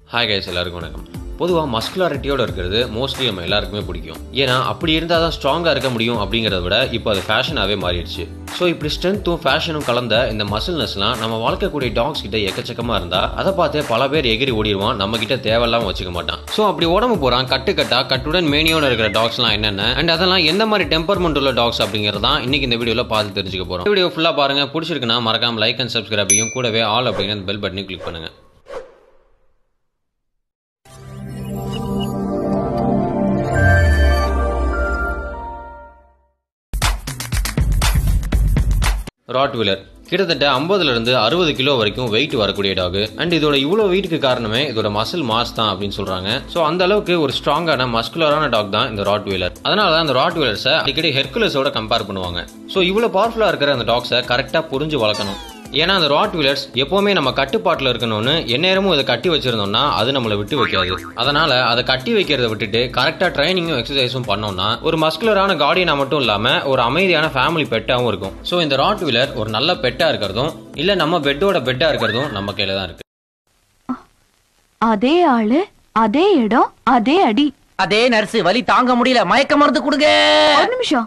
Hi guys, எல்லாருக்கும் வணக்கம். பொதுவாக மஸ்குலாரிட்டியோடு இருக்கிறது மோஸ்ட்லி நம்ம எல்லாருக்குமே பிடிக்கும். ஏன்னா அப்படி இருந்தால் தான் ஸ்ட்ராங்காக இருக்க முடியும் அப்படிங்கிறத விட இப்போ அது ஃபேஷனாகவே மாறிடுச்சு. ஸோ இப்படி ஸ்ட்ரென்த்தும் ஃபேஷனும் கலந்த இந்த மசில்னஸ்லாம் நம்ம வளர்க்கக்கூடிய டாக்ஸ் கிட்ட எக்கச்சக்கமாக இருந்தால் அதை பார்த்து பல பேர் எகிரி ஓடிடுவான், நம்ம கிட்ட தேவையில்லாமல் வச்சுக்க மாட்டான். ஸோ அப்படி உடம்பு போகிறான் கட்டுடன் மேனியோட இருக்கிற டாக்ஸ்லாம் என்னென்ன அண்ட் அதெல்லாம் எந்த மாதிரி டெம்பர்மெண்ட் உள்ள டாக்ஸ் அப்படிங்கிறதான் இன்னைக்கு இந்த வீடியோவில் பார்த்து தெரிஞ்சுக்க போகிறோம். வீடியோ ஃபுல்லாக பாருங்க. பிடிச்சிருக்குன்னா மறக்காம லைக் அண்ட் சப்ஸ்கிரைபையும் கூடவே ஆல் அப்படிங்கிற பெல் பட்டனையும் கிளிக் பண்ணுங்க. ராட்வீலர் கிட்டத்தட்ட 50 to 60 கிலோ வரைக்கும் வெயிட் வரக்கூடிய டாக். அண்ட் இதோட இவ்வளோ வெயிட்டுக்கு காரணமே இதோட மசில் மாஸ் தான் அப்படின்னு சொல்றாங்க. ஸோ அந்த அளவுக்கு ஒரு ஸ்ட்ராங்கான மஸ்குலரான டாக் தான் இந்த ராட்வீலர். அதனால தான் இந்த ராட்வீலர்ஸை அடிக்கடி ஹெர்குலஸோட கம்பேர் பண்ணுவாங்க. ஸோ இவ்வளோ பவர்ஃபுல்லாக இருக்கிற அந்த டாக்ஸை கரெக்டாக புரிஞ்சு வளர்க்கணும். ஏன்னா அந்த ராட்வீலர்ஸ் எப்பவுமே நம்ம கட்டுப்பாட்டில் இருக்கணும்னு எந்நேரமும் இதை கட்டி வச்சிருந்தோம்னா அது நம்மளை விட்டு வைக்காது. அதனால அதை கட்டி வைக்கிறத விட்டுட்டு கரெக்டா ட்ரைனிங்கும் எக்ஸசைஸும் பண்ணோம்னா ஒரு மஸ்குலரான கார்டியனா மட்டும் இல்லாம ஒரு அமைதியான ஃபேமிலி பெட்டாவும் இருக்கும். ஸோ இந்த ராட்வீலர் ஒரு நல்ல பெட்டா இருக்கிறதும் இல்ல நம்ம பெட்டோட பெட்டா இருக்கிறதும் நம்ம கையில தான் இருக்கு. அதே ஆளு, அதே இடம், அதே அடி, அதே நர்ஸ். வலி தாங்க முடியல, மயக்க மருந்து கொடுங்க. ஒரு நிமிஷம்.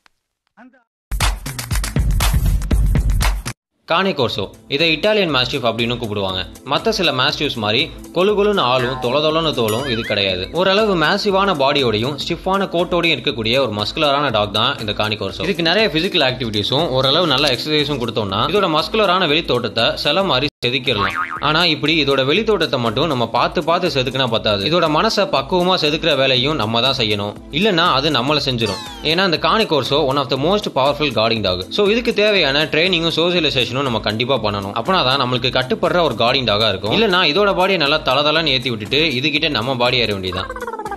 கானே கோர்சோ, இதை இட்டாலியன் மாஸ்டிஃப் அப்படின்னு கூப்பிடுவாங்க. மற்ற சில மாஸ்டிஃப்ஸ் மாதிரி கொழுன்னு ஆளும் தொலைன்னு தோலும் இது கிடையாது. ஓரளவு மேசிவான பாடியோடையும் ஸ்டிஃபான கோட்டோடையும் இருக்கக்கூடிய ஒரு மஸ்குலரான டாக் தான் இந்த கானே கோர்சோ. இதுக்கு நிறைய பிசிக்கல் ஆக்டிவிட்டிஸும் ஓரளவு நல்ல எக்ஸசைஸும் கொடுத்தோம்னா இதோட மஸ்குலரான வெளித்தோட்டத்தை சில மாதிரி செதுக்கிடலாம். ஆனா இப்படி இதோட வெளித்தோட்டத்தை மட்டும் நம்ம பார்த்து செதுக்குனா பத்தாது. இதோட மனசை பக்குவமா செதுக்குற வேலையும் நம்ம தான் செய்யணும், இல்லைன்னா அது நம்மளை செஞ்சிடும். ஏன்னா இந்த Cane Corso one of the most powerful guarding dog. So இதுக்கு தேவையான ட்ரைனிங்கும் சோசியலைசேஷனும் நம்ம கண்டிப்பா பண்ணணும். அப்படின்னா தான் நம்மளுக்கு கட்டுப்படுற ஒரு கார்டிங் டாகா இருக்கும். இல்லைன்னா இதோட பாடியை நல்லா தளதளன்னு ஏற்றி விட்டுட்டு இதுகிட்ட நம்ம பாடி ஏற வேண்டியதான்.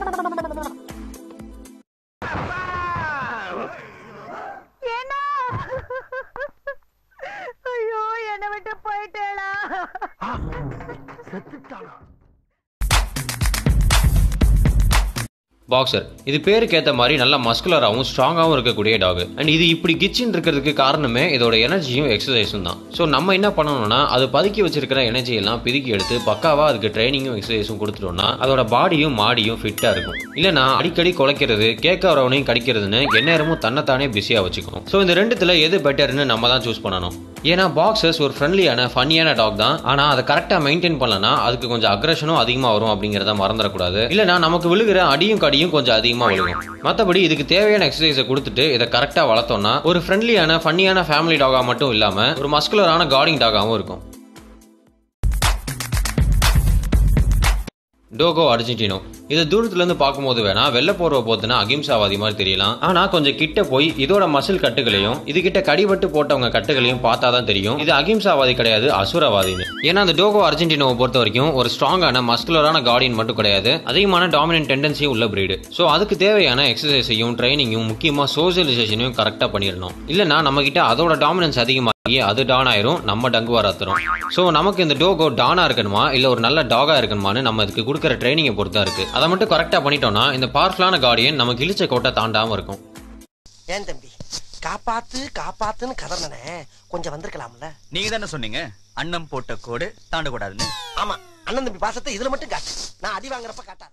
பாக்ஸர், இது பேருக்கு ஏற்ற மாதிரி நல்ல மஸ்குலராகவும் ஸ்ட்ராங்காகவும் இருக்கக்கூடிய டாக். அண்ட் இது இப்படி கிச்சின் இருக்கிறதுக்கு காரணமே இதோட எனர்ஜியும் எக்ஸசைஸும் தான். ஸோ நம்ம என்ன பண்ணணும்னா அது பதுக்கி வச்சிருக்கிற எனர்ஜி எல்லாம் பிதுக்கி எடுத்து பக்காவா அதுக்கு ட்ரைனிங்கும் எக்ஸசைஸும் கொடுத்துட்டோம்னா அதோட பாடியும் மாடியும் ஃபிட்டா இருக்கும். இல்லைன்னா அடிக்கடி குலைக்கிறது கேட்கறவனையும் கடிக்கிறதுன்னு எந்நேரமும் தன்னைத்தானே பிஸியா வச்சுக்கணும். ஸோ இந்த ரெண்டுத்துல எது பெட்டர்னு நம்ம தான் சூஸ் பண்ணணும். ஏன்னா பாக்ஸர்ஸ் ஒரு ஃப்ரெண்ட்லியான ஃபன்னியான டாக் தான். ஆனா அதை கரெக்டா மெயின்டைன் பண்ணலன்னா அதுக்கு கொஞ்சம் அக்ரஷனும் அதிகமா வரும் அப்படிங்கிறத மறந்துடக்கூடாது. இல்லைன்னா நமக்கு விழுகிற அடியும் கடியும் கொஞ்சம் அதிகமா விழுகும். மற்றபடி இதுக்கு தேவையான எக்ஸசைஸை கொடுத்துட்டு இதை கரெக்டா வளர்த்தோம்னா ஒரு ஃப்ரெண்ட்லியான ஃபன்னியான ஃபேமிலி டாகா மட்டும் இல்லாம ஒரு மஸ்குலரான கார்டிங் டாகாவும் இருக்கும். டோகோ அர்ஜென்டினோ, இது தூரத்துல இருந்து பார்க்கும்போது வேணா வெள்ள போர்வை போத்துனா அகிம்சாவாதி மாதிரி தெரியலாம். ஆனா கொஞ்சம் கிட்ட போய் இதோட மசில் கட்டுகளையும் இது கிட்ட கடிபட்டு போட்டவங்க கட்டுகளையும் பார்த்தாதான் தெரியும் இது அகிம்சாவாதி கிடையாது, அசுரவாதின்னு. ஏன்னா அந்த டோகோ அர்ஜென்டினோவை பொறுத்த வரைக்கும் ஒரு ஸ்ட்ராங்கான மஸ்குலரான கார்டியன் மட்டும் கிடையாது, அதிகமான டாமினன்ட் டெண்டன்சியும் உள்ள பிரீடு. ஸோ அதுக்கு தேவையான எக்ஸசைஸையும் ட்ரைனிங்கும் முக்கியமா சோசியலைசேஷனையும் கரெக்டா பண்ணிடணும். இல்லைன்னா நம்ம கிட்ட அதோட டாமினன்ஸ் அதிகமாக அது டான் ஆயிரும், நம்ம டங்கு வராத்துரும். ஸோ நமக்கு இந்த டோகோ டானா இருக்கணுமா இல்ல ஒரு நல்ல டாகா இருக்கணுமான்னு நம்ம இதுக்கு கொடுக்குற ட்ரைனிங்கை பொறுத்தா இருக்கு. அதை மட்டும் கரெக்டா பண்ணிட்டோம்னா இந்த பவர்ஃபுல்லான கார்டியன் நமக்கு இழிச்ச கோட்டை தாண்டாம இருக்கும். ஏன் தம்பி காப்பாத்துன்னு கதறனே, கொஞ்சம் வந்திருக்கலாம்ல. நீங்க தானே சொன்னீங்க அண்ணன் போட்ட கோடு தாண்டக்கூடாதுன்னு. ஆமா, அண்ணன் தம்பி பாசத்தை இதுல மட்டும் காட்டு, நான் அடி வாங்குறப்ப காட்டாத.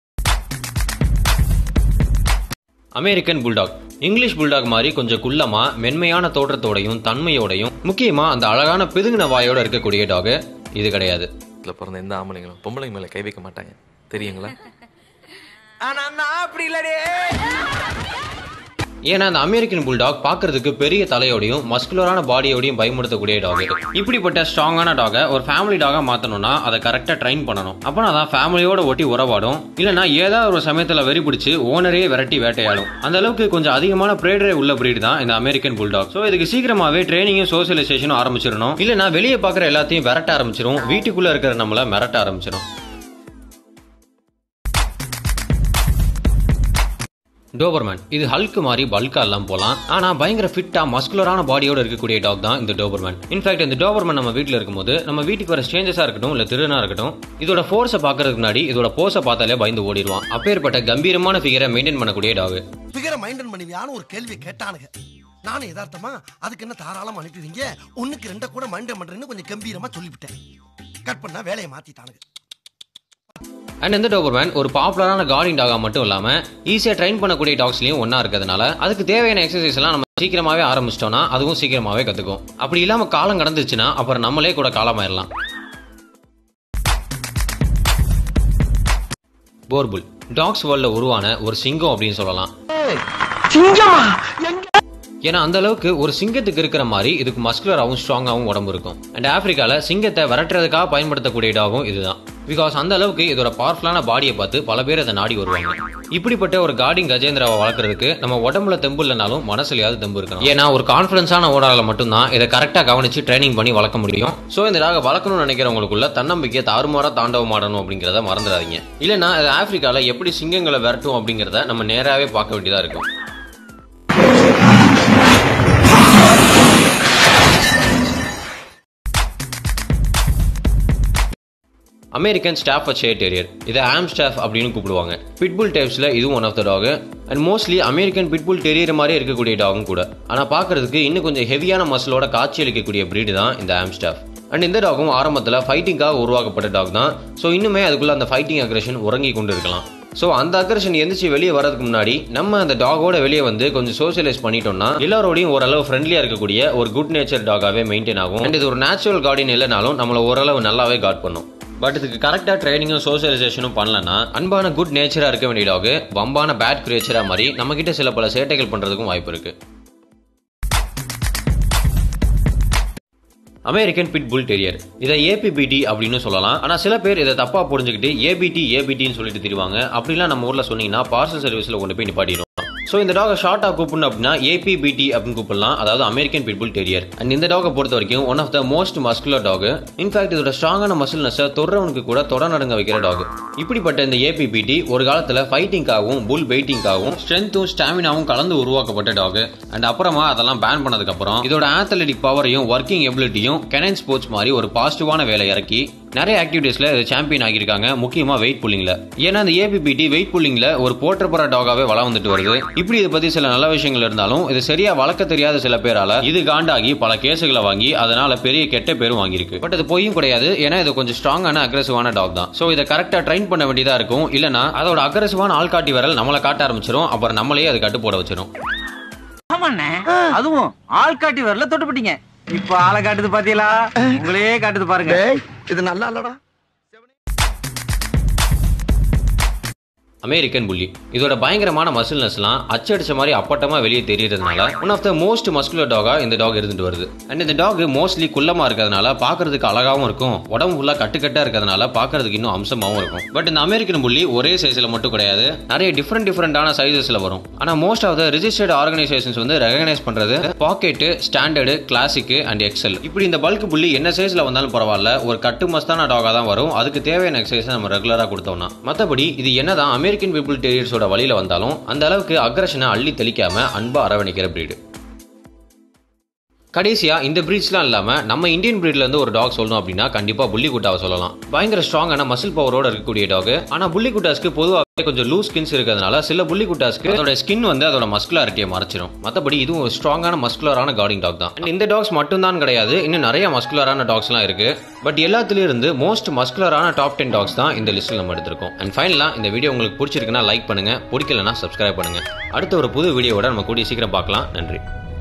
அமெரிக்கன் புல்டாக், இங்கிலீஷ் புல்டாக் மாதிரி கொஞ்சம் குள்ளமா மென்மையான தோற்றத்தோடையும் தன்மையோடையும் முக்கியமா அந்த அழகான பிதுங்கின வாயோட இருக்கக்கூடிய டாக் இது கிடையாது. பிறந்த எந்த ஆம்பளைங்களும் பொம்பளைங்க மேல கை வைக்க மாட்டாங்க, தெரியுங்களா? ஆனா நான் அப்படி இல்லடே. ஏன்னா அந்த அமெரிக்கன் புல்டாக் பார்க்கறதுக்கு பெரிய தலையோடையும் மஸ்குலரான பாடியோடையும் பயமுறுத்தக்கூடிய டாக். இப்படிப்பட்ட ஸ்ட்ராங்கான டாகை ஒரு ஃபேமிலி டாகா மாத்தணும்னா அதை கரெக்டா ட்ரைன் பண்ணணும். அப்பனா தான் ஃபேமிலியோட ஒட்டி உறவாடும், இல்லைன்னா ஏதாவது ஒரு சமயத்துல வெறி பிடிச்சி ஓனரையே விரட்டி வேட்டையாடும். அந்த அளவுக்கு கொஞ்சம் அதிகமான பிரேடரே உள்ள பிரீடு தான் இந்த அமெரிக்கன் புல்டாக். ஸோ இதுக்கு சீக்கிரமாவே ட்ரைனிங்கும் சோசியலைசேஷனும் ஆரம்பிச்சிடணும், இல்லைன்னா வெளியே பார்க்குற எல்லாத்தையும் விரட்ட ஆரம்பிச்சிடும், வீட்டுக்குள்ள இருக்கிற நம்மள மிரட்ட ஆரம்பிச்சிடும். டோபர்மேன், இது ஹல்க் மாதிரி பல்கா எல்லாம் போலாம், ஆனா பயங்கர ஃபிட்டா மஸ்குலரான பாடியோட இருக்கக்கூடிய டாக் தான் இந்த டோபர்மேன். இன்ஃபேக்ட் இந்த டோபர்மேன் நம்ம வீட்டில் இருக்கும்போது நம்ம வீட்டுக்கு வர ஸ்ட்ரேஞ்சர்ஸா இருக்கட்டும் இல்ல திருடனா இருக்கட்டும் இதோட ஃபோர்ஸை பார்க்கறதுக்கு முன்னாடி இதோட போஸை பார்த்தாலே பயந்து ஓடிடுவான். அப்பேற்பட்ட கம்பீரமான ஃபிகரை மெயின்டைன் பண்ணக்கூடிய டாக். ஃபிகரை மெயின்டைன் பண்ணுவியான்னு ஒரு கேள்வி கேட்டானுங்க. நானும் யதார்த்தமா அதுக்கு என்ன தாராளமா அனுப்பிடுவீங்க, ஒண்ணுக்கு ரெண்ட கூட மைண்டைன் பண்றேன்னு கொஞ்சம் கம்பீரமா சொல்லிவிட்டேன். கட் பண்ணா வேலையை மாத்திட்டானுங்க. அண்ட் இந்த டோபர்மேன் ஒரு பாப்புலரான கார்டிங் டாகா மட்டும் இல்லாம ஈஸியா ட்ரெயின் பண்ணக்கூடிய டாக்ஸ்லயும் ஒன்னா இருக்கிறதுனால அதுக்கு தேவையான எக்ஸசைஸ் எல்லாம் நம்ம சீக்கிரமாவே ஆரம்பிச்சிட்டோம்னா அதுவும் சீக்கிரமாவே கத்துக்கும். அப்படி இல்லாம காலம் கடந்துச்சுன்னா அப்புறம் நம்மளே கூட காலமாயிரலாம். போர்புல் டாக்ஸ் வேர்ல்ட்ல உருவான ஒரு சிங்கம் அப்படின்னு சொல்லலாம். ஏன்னா அந்த அளவுக்கு ஒரு சிங்கத்துக்கு இருக்கிற மாதிரி இதுக்கு மஸ்குலராகவும் ஸ்ட்ராங்காகவும் உடம்பு இருக்கும். அண்ட் ஆப்பிரிக்கால சிங்கத்தை விரட்டுறதுக்காக பயன்படுத்தக்கூடிய டாகும் இதுதான். பிகாஸ் அந்த அளவுக்கு இதோட பவர்ஃபுல்லான பாடியை பார்த்து பல பேர் அதை நாடி வருவாங்க. இப்படிப்பட்ட ஒரு கார்டிங் கஜேந்திராவை வளர்க்கறதுக்கு நம்ம உடம்புல தெம்பு இல்லைனாலும் மனசுலயாவது தெம்பு இருக்கணும். ஏன்னா ஒரு கான்ஃபிடன்ஸான ஓனரால மட்டும்தான் இதை கரெக்டா கவனிச்சு ட்ரைனிங் பண்ணி வளர்க்க முடியும். சோ இந்த டாக வளர்க்கணும்னு நினைக்கிறவங்களுக்குள்ள தன்னம்பிக்கையை தாறுமாறா தாண்டவம் ஆடணும் அப்படிங்கறத மறந்துடாதீங்க. இல்லைன்னா ஆப்பிரிக்கால எப்படி சிங்கங்களை விரட்டும் அப்படிங்கறத நம்ம நேராவே பார்க்க வேண்டியதா இருக்கும். அமெரிக்கன் ஸ்டாஃபர்ட்ஷையர் டெரியர், இதை ஆம்ஸ்டாஃப் அப்படின்னு கூப்பிடுவாங்க. பிட்புல் டைப்ஸ்ல இதுவும் one of the dog. And mostly American pitbull terrier மாதிரி இருக்கக்கூடிய டாகும் கூட. ஆனா பாக்குறதுக்கு இன்னும் கொஞ்சம் ஹெவியான மசிலோட காட்சி அளிக்கக்கூடிய பிரீடு தான் இந்த ஆம்ஸ்டாஃப். அண்ட் இந்த டாகும் ஆரம்பத்தில் ஃபைட்டிங்காக உருவாக்கப்பட்ட டாக் தான். ஸோ இன்னுமே அதுக்குள்ள அந்த ஃபைட்டிங் அக்ரெஷன் உறங்கி கொண்டு இருக்கலாம். ஸோ அந்த அக்ரெஷன் எந்திரிச்சு வெளியே வரதுக்கு முன்னாடி நம்ம அந்த டாகோட வெளியே வந்து கொஞ்சம் சோசியலைஸ் பண்ணிட்டோம்னா எல்லாரோடையும் ஓரளவு ஃப்ரெண்ட்லியா இருக்கக்கூடிய ஒரு குட் நேச்சர் டாகாவே மெயின்டைன் ஆகும். அண்ட் இது ஒரு நேச்சுரல் கார்டின் இல்லைனாலும் நம்மள ஓரளவு நல்லாவே கார்ட் பண்ணும். பட் இதுக்கு கரெக்டா ட்ரைனிங்கும் சோசியலைசேஷனும் பண்ணலன்னா அன்பான குட் நேச்சரா இருக்க வேண்டிய டாக் வம்பான பேட் கிரியேச்சரா மாதிரி நம்ம கிட்ட சில பல சேட்டைகள் பண்றதுக்கும் வாய்ப்பு இருக்கு. அமெரிக்கன் பிட்புல் டெரியர், இதை ஏபிபிடி அப்படின்னு சொல்லலாம். ஆனா சில பேர் இதை தப்பா புரிஞ்சுக்கிட்டு ஏபிடின்னு சொல்லிட்டு தெரிவாங்க. அப்படிலாம் நம்ம ஊர்ல சொன்னீங்கன்னா பார்சல் சர்வீஸ்ல கொண்டு போய் நிப்பாட்டிடும். ஸோ இந்த டாகை ஷார்ட்டா கூப்பிடணும் அப்படின்னா ஏபிபிடி அப்படின்னு கூப்பிடலாம், அதாவது அமெரிக்கன் பிட்புல் டெரியர். அண்ட் இந்த டாகை பொறுத்த வரைக்கும் one of the most muscular dog. In fact இதோட ஸ்ட்ராங்கான மசில்னஸை தொடுறவனுக்கு கூட தொட நடுங்க வைக்கிற டாக். இப்படிப்பட்ட இந்த ஏபிபிடி ஒரு காலத்துல ஃபைட்டிங்காகவும் புல் பெயிட்டிங்காகவும் ஸ்ட்ரென்த்தும் ஸ்டாமினாவும் கலந்து உருவாக்கப்பட்ட டாக். அண்ட் அப்புறமா அதெல்லாம் பேன் பண்ணதுக்கு அப்புறம் இதோட ஆத்லெட்டிக் பவரையும் ஒர்க்கிங் எபிலிட்டியும் கெனைன் ஸ்போர்ட்ஸ் மாதிரி ஒரு பாசிட்டிவான வேலை இறக்கி நிறைய ஆக்டிவிட்டீஸ்ல சாம்பியன் ஆகியிருக்காங்க, முக்கியமா வெயிட் புல்லிங்ல. ஏன்னா இந்த ஏபிபிடி வெயிட் புல்லிங்ல ஒரு போற்றப்போற டாகாவே வள வந்துட்டு வருது. இப்படி இதை பத்தி சில நல்ல விஷயங்கள் இருந்தாலும் இது சரியா வளர்க்க தெரியாத சில பேரால இது காண்டாகி பல கேசுகளை வாங்கி அதனால பெரிய கெட்ட பேரும் வாங்கியிருக்கு. பட் அது பொய்யும் கிடையாது, ஏன்னா இது கொஞ்சம் ஸ்ட்ராங்கான அக்ரெசிவான டாக் தான். சோ இதை கரெக்டா ட்ரெயின் பண்ண வேண்டியதா இருக்கும். இல்லனா அதோட அக்ரெசிவான ஆள்காட்டி விரல் நம்மளை காட்ட ஆரம்பிச்சிடும், அப்புறம் நம்மளே அது கட்டு போட வச்சிடும். ஆமாண்ணே, அதுவும் ஆள்காட்டி விரல தொட்டுப்பிட்டீங்க. இப்ப ஆளை காட்டுது பாத்தீங்களா, உங்களே காட்டுது பாருங்க. இது நல்லா இல்லடா. அமெரிக்கன் புல்லி, இதோட பயங்கரமான மசில்னஸ்லாம் அச்சடிச்ச மாதிரி அப்பட்டமா வெளியே தெரியறதுனால one of the most muscular டாகா இந்த டாக் இருந்துட்டு வருது. அண்ட் இந்த டாக் மோஸ்ட்லி குள்ளமா இருக்கிறதுனால பாக்குறதுக்கு அழகாவும் இருக்கும், உடம்பு ஃபுல்லா கட்டுக்கட்டா இருக்கிறதுனால பாக்குறதுக்கு இன்னும் அம்சமாவும் இருக்கும். பட் இந்த அமெரிக்கன் புல்லி ஒரே சைஸ்ல மட்டும் கிடையாது, நிறைய டிஃபரெண்டான சைசஸ்ல வரும். ஆனா most of the registered organisations வந்து ரெகனைஸ் பண்றது pocket, standard, classic and XL. இப்படி இந்த பல்க் புல்லி என்ன சைஸ்ல வந்தாலும் பரவாயில்ல, ஒரு கட்டு மஸ்தான டாகா தான் வரும். அதுக்கு தேவையான எக்ஸசைஸ் நம்ம ரெகுலரா கொடுத்தோம்னா. மத்தபடி இது என்னதான் அமெரிக்கன் பிட்புல் டெரியர்ஸோட வழியில வந்தாலும் அந்த அளவுக்கு அக்ரெஷனை அள்ளி தெளிக்காம அன்பா அரவணைக்கிற பிரீடு. கடைசியா இந்த பிரீட்ஸ்லாம் இல்லாம நம்ம இந்தியன் பிரீட்ல இருந்து ஒரு டாக் சொல்லணும் அப்படின்னா கண்டிப்பா புல்லிகுட்டாவை சொல்லலாம். பயங்கர ஸ்ட்ராங்கான மசில் பவரோட இருக்கக்கூடிய டாக். ஆனா புல்லிகுட்டாஸ்க்கு பொதுவாக கொஞ்சம் லூஸ் ஸ்கின்ஸ் இருக்கிறதுனால சில புல்லிகுட்டாஸ்க்கு அதோட ஸ்கின் வந்து அதோட மஸ்குலாரிட்டியை மறைச்சிடும். மற்றபடி இதுவும் ஒரு ஸ்ட்ராங்கான மஸ்குலரான கார்டிங் டாக் தான். இந்த டாக்ஸ் மட்டும் தான் கிடையாது, இன்னும் நிறைய மஸ்குலரான டாக்ஸ்லாம் இருக்கு. பட் எல்லாத்துலயும் இருந்து மோஸ்ட் மஸ்குலரான டாப் 10 டாக்ஸ் தான் இந்த லிஸ்ட்ல நம்ம எடுத்திருக்கோம். அண்ட் ஃபைனலா இந்த வீடியோ உங்களுக்கு பிடிச்சிருக்குன்னா லைக் பண்ணுங்க, பிடிக்கலன்னா சப்ஸ்கிரைப் பண்ணுங்க. அடுத்த ஒரு புது வீடியோவோட நம்ம கூடிய சீக்கிரம் பார்க்கலாம். நன்றி.